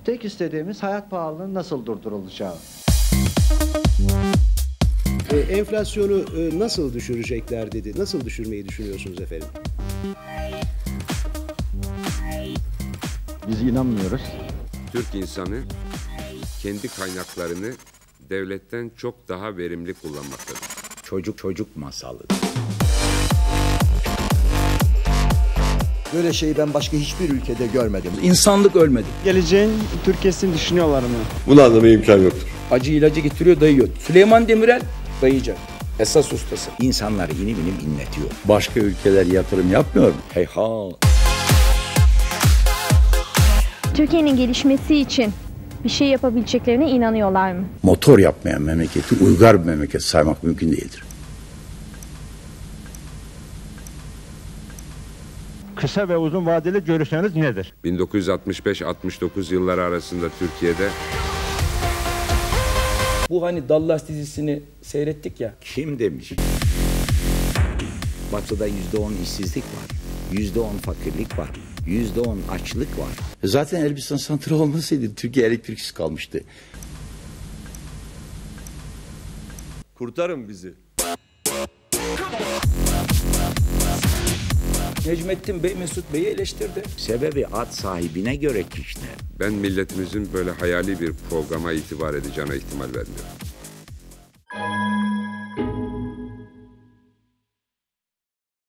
Tek istediğimiz hayat pahalılığının nasıl durdurulacağı. Enflasyonu nasıl düşürecekler dedi. Nasıl düşürmeyi düşünüyorsunuz efendim? Biz inanmıyoruz. Türk insanı kendi kaynaklarını devletten çok daha verimli kullanmaktadır. Çocuk masalı. Böyle şeyi ben başka hiçbir ülkede görmedim. İnsanlık ölmedi. Geleceğin Türkiye'sini düşünüyorlar mı? Bunu anlamaya imkan yoktur. Acı ilacı getiriyor, dayıyor. Süleyman Demirel dayayacak. Esas ustası. İnsanlar inim inletiyor. Başka ülkeler yatırım yapmıyor mu? Heyhat. Türkiye'nin gelişmesi için bir şey yapabileceklerine inanıyorlar mı? Motor yapmayan memleketi uygar bir memleket saymak mümkün değildir. Kısa ve uzun vadeli görüşleriniz nedir? 1965-69 yılları arasında Türkiye'de Bu hani Dallas dizisini seyrettik ya. Kim demiş? Batı'da %10 işsizlik var. %10 fakirlik var. %10 açlık var. Zaten Elbistan santrali olmasaydı Türkiye elektriksiz kalmıştı. Kurtarın bizi. Necmettin Bey Mesut Bey'i eleştirdi. Sebebi at sahibine göre kişner. ben milletimizin böyle hayali bir programa itibar edeceğine ihtimal vermiyorum.